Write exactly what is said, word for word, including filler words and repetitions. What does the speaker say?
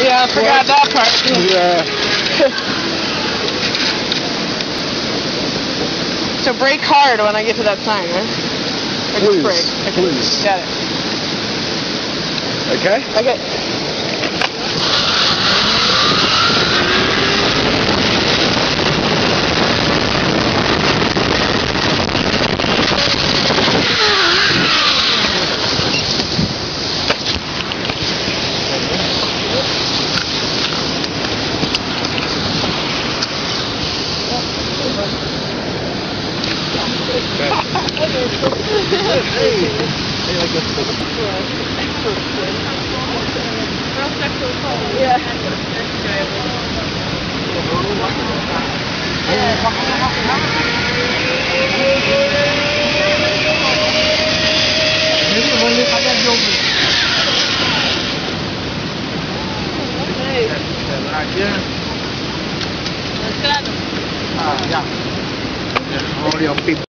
Yeah, I forgot that part. Yeah. So brake hard when I get to that sign, right? Or just Please, brake? Okay. please. Got it. Okay? Okay. Yeah. Ah, ya.